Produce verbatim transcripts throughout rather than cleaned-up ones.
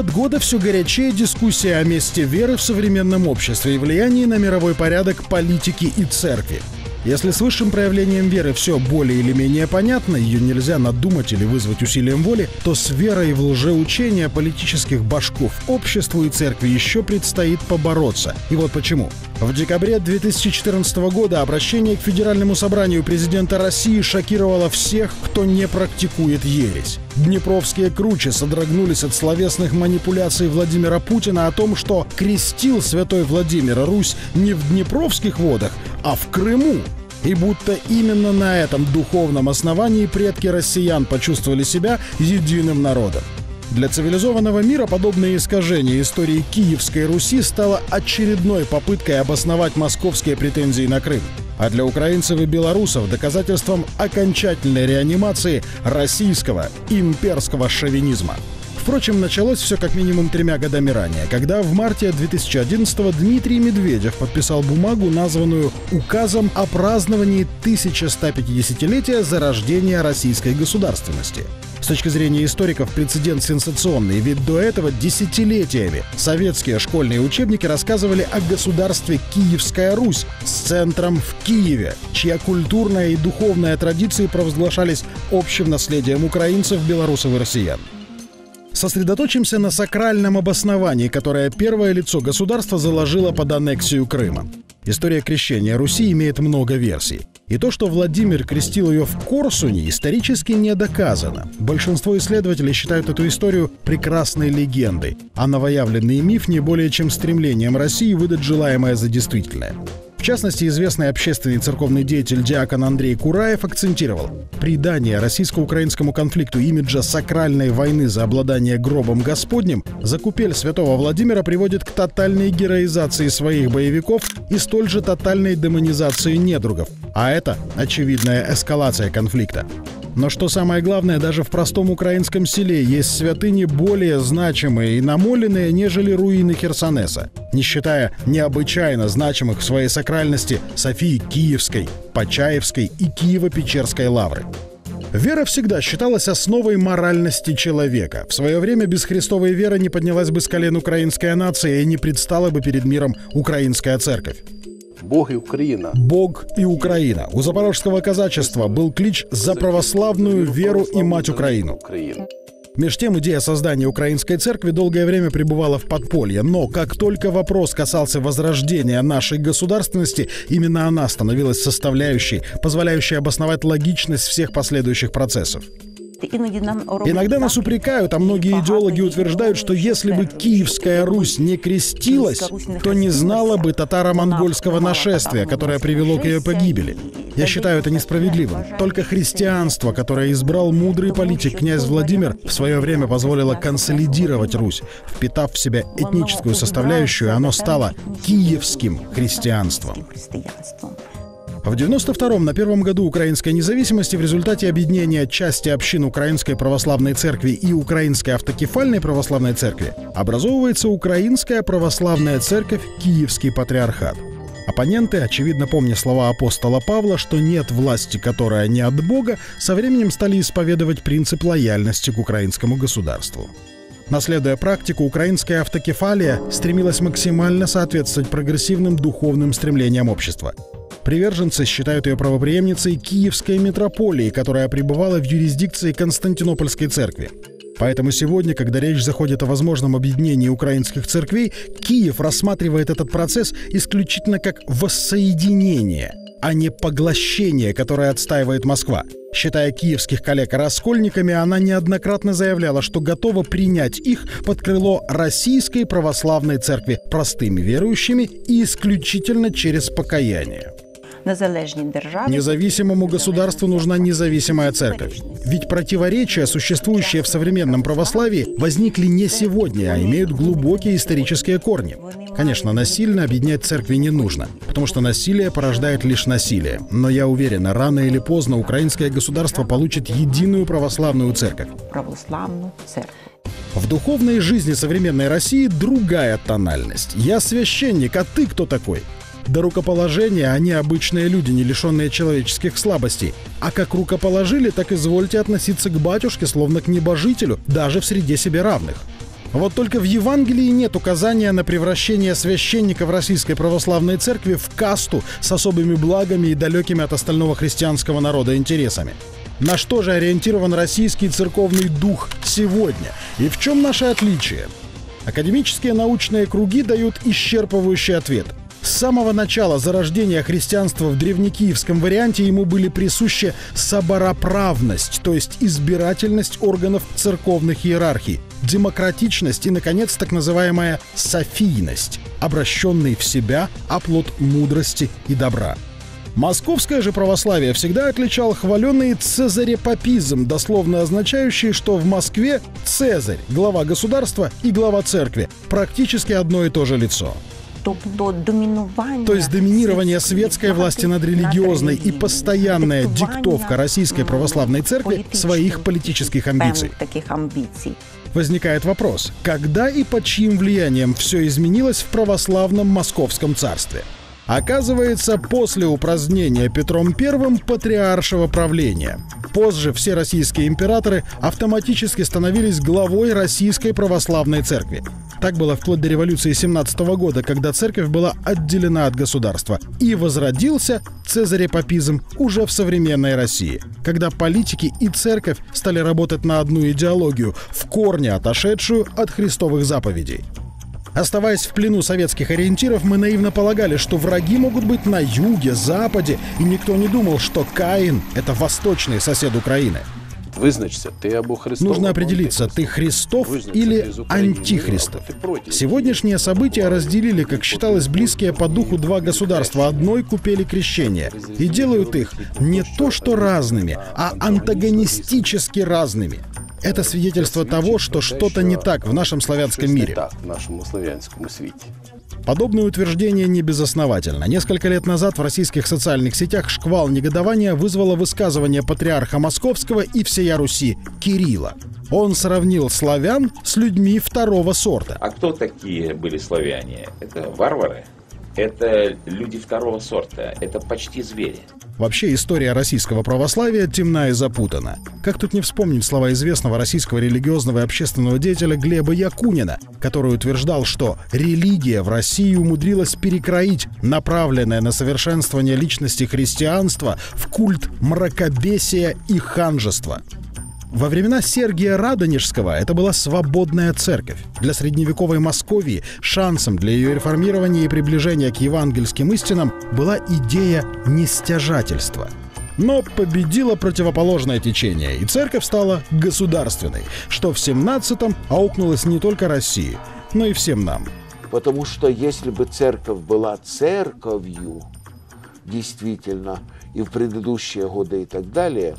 от года все горячее дискуссия о месте веры в современном обществе и влиянии на мировой порядок политики и церкви. Если с высшим проявлением веры все более или менее понятно, ее нельзя надумать или вызвать усилием воли, то с верой в лжеучения политических башков обществу и церкви еще предстоит побороться. И вот почему. В декабре две тысячи четырнадцатого года обращение к Федеральному собранию президента России шокировало всех, кто не практикует ересь. Днепровские кручи содрогнулись от словесных манипуляций Владимира Путина о том, что крестил святой Владимир Русь не в Днепровских водах, а в Крыму. И будто именно на этом духовном основании предки россиян почувствовали себя единым народом. Для цивилизованного мира подобное искажение истории Киевской Руси стало очередной попыткой обосновать московские претензии на Крым. А для украинцев и белорусов доказательством окончательной реанимации российского имперского шовинизма. Впрочем, началось все как минимум тремя годами ранее, когда в марте две тысячи одиннадцатого Дмитрий Медведев подписал бумагу, названную «Указом о праздновании тысяча ста пятидесятилетия зарождения российской государственности». С точки зрения историков прецедент сенсационный, ведь до этого десятилетиями советские школьные учебники рассказывали о государстве Киевская Русь с центром в Киеве, чья культурная и духовная традиции провозглашались общим наследием украинцев, белорусов и россиян. Сосредоточимся на сакральном обосновании, которое первое лицо государства заложило под аннексию Крыма. История крещения Руси имеет много версий. И то, что Владимир крестил ее в Корсуне, исторически не доказано. Большинство исследователей считают эту историю прекрасной легендой, а новоявленный миф не более чем стремлением России выдать желаемое за действительное. В частности, известный общественный и церковный деятель диакон Андрей Кураев акцентировал: придание российско-украинскому конфликту имиджа сакральной войны за обладание гробом Господним за купель святого Владимира приводит к тотальной героизации своих боевиков и столь же тотальной демонизации недругов. А это очевидная эскалация конфликта. Но что самое главное, даже в простом украинском селе есть святыни более значимые и намоленные, нежели руины Херсонеса, не считая необычайно значимых в своей сакральности Софии Киевской, Почаевской и Киево-Печерской лавры. Вера всегда считалась основой моральности человека. В свое время без христовой веры не поднялась бы с колен украинская нация и не предстала бы перед миром украинская церковь. Бог и Украина. Бог и Украина. У запорожского казачества был клич за православную веру и мать Украину. Меж тем, идея создания украинской церкви долгое время пребывала в подполье, но как только вопрос касался возрождения нашей государственности, именно она становилась составляющей, позволяющей обосновать логичность всех последующих процессов. Иногда нас упрекают, а многие идеологи утверждают, что если бы Киевская Русь не крестилась, то не знала бы татаро-монгольского нашествия, которое привело к ее погибели. Я считаю это несправедливым. Только христианство, которое избрал мудрый политик князь Владимир, в свое время позволило консолидировать Русь. Впитав в себя этническую составляющую, оно стало киевским христианством. В девяносто втором, на первом году украинской независимости, в результате объединения части общин Украинской православной церкви и Украинской автокефальной православной церкви образовывается Украинская православная церковь Киевский патриархат. Оппоненты, очевидно помня слова апостола Павла, что нет власти, которая не от Бога, со временем стали исповедовать принцип лояльности к украинскому государству. Наследуя практику, украинская автокефалия стремилась максимально соответствовать прогрессивным духовным стремлениям общества. Приверженцы считают ее правопреемницей Киевской митрополии, которая пребывала в юрисдикции Константинопольской церкви. Поэтому сегодня, когда речь заходит о возможном объединении украинских церквей, Киев рассматривает этот процесс исключительно как воссоединение, а не поглощение, которое отстаивает Москва. Считая киевских коллег раскольниками, она неоднократно заявляла, что готова принять их под крыло Российской православной церкви простыми верующими и исключительно через покаяние. Независимому государству нужна независимая церковь. Ведь противоречия, существующие в современном православии, возникли не сегодня, а имеют глубокие исторические корни. Конечно, насильно объединять церкви не нужно, потому что насилие порождает лишь насилие. Но я уверена, рано или поздно украинское государство получит единую православную церковь. В духовной жизни современной России другая тональность. Я священник, а ты кто такой? До рукоположения они обычные люди, не лишенные человеческих слабостей. А как рукоположили, так извольте относиться к батюшке, словно к небожителю, даже в среде себе равных. Вот только в Евангелии нет указания на превращение священников Российской Православной Церкви в касту с особыми благами и далекими от остального христианского народа интересами. На что же ориентирован российский церковный дух сегодня? И в чем наше отличие? Академические научные круги дают исчерпывающий ответ. С самого начала зарождения христианства в древнекиевском варианте ему были присущи собороправность, то есть избирательность органов церковных иерархий, демократичность и, наконец, так называемая софийность, обращенный в себя оплот мудрости и добра. Московское же православие всегда отличал хваленный цезарепапизм, дословно означающий, что в Москве Цезарь, глава государства, и глава церкви практически одно и то же лицо. То есть доминирование светской власти над религиозной и постоянная диктовка Российской Православной Церкви своих политических амбиций. Возникает вопрос, когда и под чьим влиянием все изменилось в православном Московском царстве? Оказывается, после упразднения Петром Первым патриаршего правления. Позже все российские императоры автоматически становились главой Российской Православной Церкви. Так было вплоть до революции семнадцатого года, когда церковь была отделена от государства. И возродился цезарепапизм уже в современной России, когда политики и церковь стали работать на одну идеологию, в корне отошедшую от христовых заповедей. Оставаясь в плену советских ориентиров, мы наивно полагали, что враги могут быть на юге, западе, и никто не думал, что Каин — это восточный сосед Украины. Нужно определиться, ты Христов или антихристов. Сегодняшние события разделили, как считалось, близкие по духу два государства одной купели крещения и делают их не то что разными, а антагонистически разными. Это свидетельство того, что что-то не так в нашем славянском мире. Подобное утверждение не безосновательно. Несколько лет назад в российских социальных сетях шквал негодования вызвало высказывание патриарха Московского и всея Руси Кирилла. Он сравнил славян с людьми второго сорта. А кто такие были славяне? Это варвары? Это люди второго сорта. Это почти звери. Вообще история российского православия темна и запутана. Как тут не вспомнить слова известного российского религиозного и общественного деятеля Глеба Якунина, который утверждал, что религия в России умудрилась перекроить направленное на совершенствование личности христианства в культ мракобесия и ханжества. Во времена Сергия Радонежского это была свободная церковь. Для средневековой Московии шансом для ее реформирования и приближения к евангельским истинам была идея нестяжательства. Но победило противоположное течение, и церковь стала государственной, что в семнадцатом аукнулось не только России, но и всем нам. Потому что если бы церковь была церковью, действительно, и в предыдущие годы и так далее,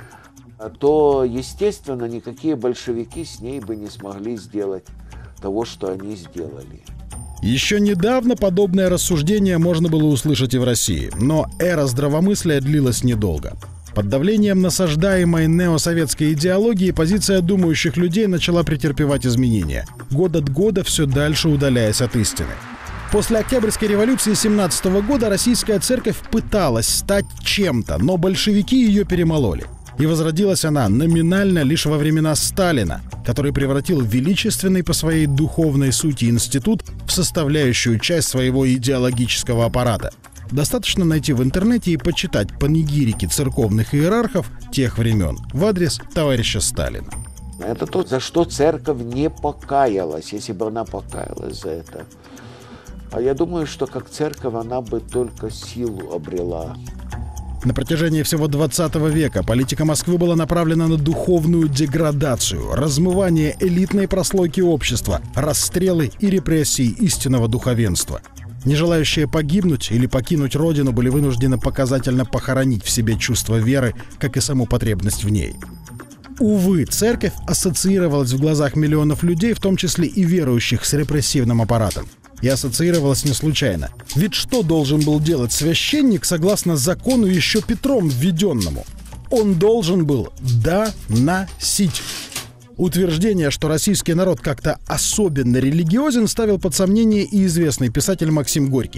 то, естественно, никакие большевики с ней бы не смогли сделать того, что они сделали. Еще недавно подобное рассуждение можно было услышать и в России, но эра здравомыслия длилась недолго. Под давлением насаждаемой неосоветской идеологии позиция думающих людей начала претерпевать изменения, год от года все дальше удаляясь от истины. После Октябрьской революции семнадцатого года российская церковь пыталась стать чем-то, но большевики ее перемололи. И возродилась она номинально лишь во времена Сталина, который превратил величественный по своей духовной сути институт в составляющую часть своего идеологического аппарата. Достаточно найти в интернете и почитать панигирики церковных иерархов тех времен в адрес товарища Сталина. Это то, за что церковь не покаялась, если бы она покаялась за это. А я думаю, что как церковь она бы только силу обрела. На протяжении всего двадцатого века политика Москвы была направлена на духовную деградацию, размывание элитной прослойки общества, расстрелы и репрессии истинного духовенства. Не желающие погибнуть или покинуть родину были вынуждены показательно похоронить в себе чувство веры, как и саму потребность в ней. Увы, церковь ассоциировалась в глазах миллионов людей, в том числе и верующих, с репрессивным аппаратом. И ассоциировалась не случайно. Ведь что должен был делать священник согласно закону еще Петром введенному? Он должен был доносить. Утверждение, что российский народ как-то особенно религиозен, ставил под сомнение и известный писатель Максим Горький.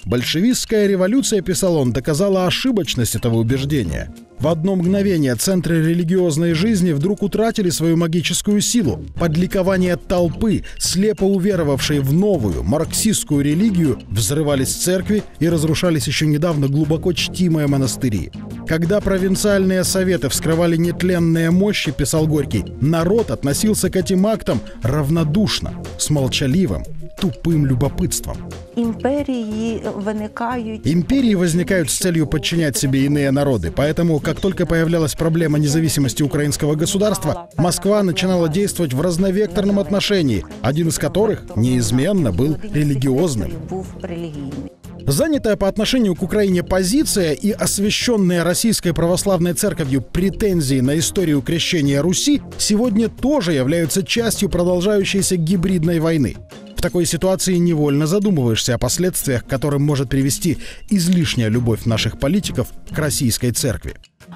Большевистская революция, писал он, доказала ошибочность этого убеждения. В одно мгновение центры религиозной жизни вдруг утратили свою магическую силу. Под ликование толпы, слепо уверовавшей в новую марксистскую религию, взрывались церкви и разрушались еще недавно глубоко чтимые монастыри. Когда провинциальные советы вскрывали нетленные мощи, писал Горький, народ относился к этим актам равнодушно, с молчаливым, тупым любопытством. Империи возникают... Империи возникают с целью подчинять себе иные народы, поэтому, как только появлялась проблема независимости украинского государства, Москва начинала действовать в разновекторном отношении, один из которых неизменно был религиозным. Занятая по отношению к Украине позиция и освященные Российской Православной Церковью претензии на историю крещения Руси сегодня тоже являются частью продолжающейся гибридной войны. В такой ситуации невольно задумываешься о последствиях, к которым может привести излишняя любовь наших политиков к российской церкви.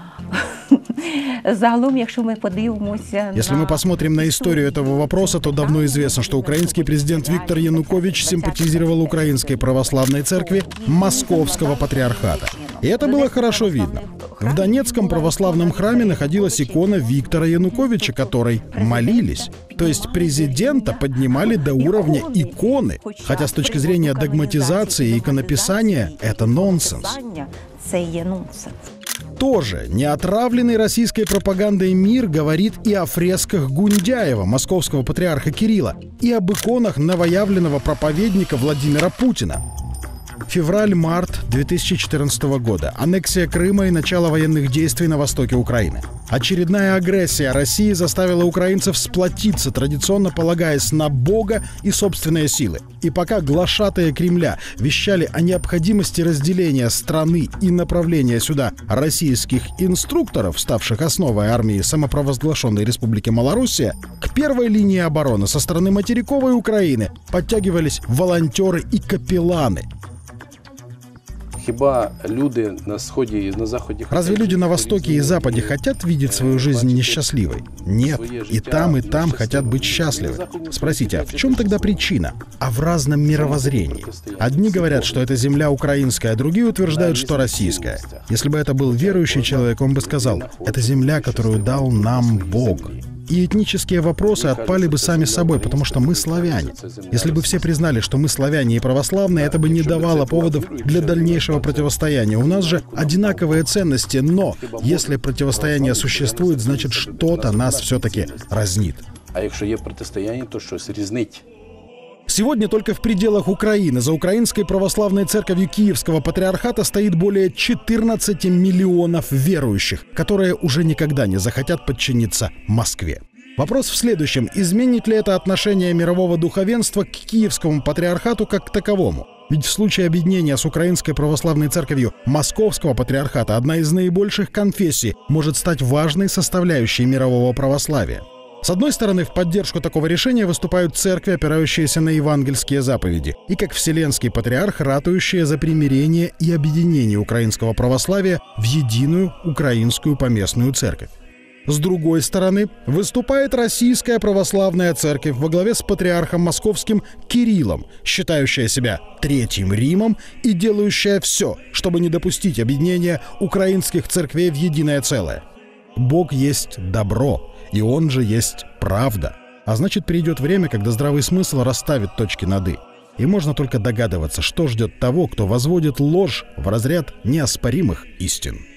Если мы посмотрим на историю этого вопроса, то давно известно, что украинский президент Виктор Янукович симпатизировал Украинской Православной Церкви Московского Патриархата. И это было хорошо видно. В Донецком православном храме находилась икона Виктора Януковича, которой молились. То есть президента поднимали до уровня иконы, хотя с точки зрения догматизации и иконописания это нонсенс. Тоже неотравленный российской пропагандой мир говорит и о фресках Гундяева, московского патриарха Кирилла, и об иконах новоявленного проповедника Владимира Путина. Февраль-март две тысячи четырнадцатого года. Аннексия Крыма и начало военных действий на востоке Украины. Очередная агрессия России заставила украинцев сплотиться, традиционно полагаясь на Бога и собственные силы. И пока глашатые Кремля вещали о необходимости разделения страны и направления сюда российских инструкторов, ставших основой армии самопровозглашенной Республики Малороссия, к первой линии обороны со стороны материковой Украины подтягивались волонтеры и капелланы. Хіба люди на сході и на заходе... Разве люди на Востоке и Западе хотят видеть свою жизнь несчастливой? Нет. И там, и там хотят быть счастливы. Спросите, а в чем тогда причина? А в разном мировоззрении. Одни говорят, что это земля украинская, а другие утверждают, что российская. Если бы это был верующий человек, он бы сказал, это земля, которую дал нам Бог. И этнические вопросы отпали бы сами собой, потому что мы славяне. Если бы все признали, что мы славяне и православные, это бы не давало поводов для дальнейшего противостояния. У нас же одинаковые ценности, но если противостояние существует, значит что-то нас все-таки разнит. А если есть противостояние, то что-то разнить. Сегодня только в пределах Украины за Украинской Православной Церковью Киевского Патриархата стоит более четырнадцати миллионов верующих, которые уже никогда не захотят подчиниться Москве. Вопрос в следующем. Изменит ли это отношение мирового духовенства к Киевскому Патриархату как к таковому? Ведь в случае объединения с Украинской Православной Церковью Московского Патриархата одна из наибольших конфессий может стать важной составляющей мирового православия. С одной стороны, в поддержку такого решения выступают церкви, опирающиеся на евангельские заповеди, и как вселенский патриарх, ратующие за примирение и объединение украинского православия в единую украинскую поместную церковь. С другой стороны, выступает Российская Православная Церковь во главе с патриархом московским Кириллом, считающая себя Третьим Римом и делающая все, чтобы не допустить объединения украинских церквей в единое целое. Бог есть добро. И он же есть правда. А значит, придет время, когда здравый смысл расставит точки над «и». И можно только догадываться, что ждет того, кто возводит ложь в разряд неоспоримых истин.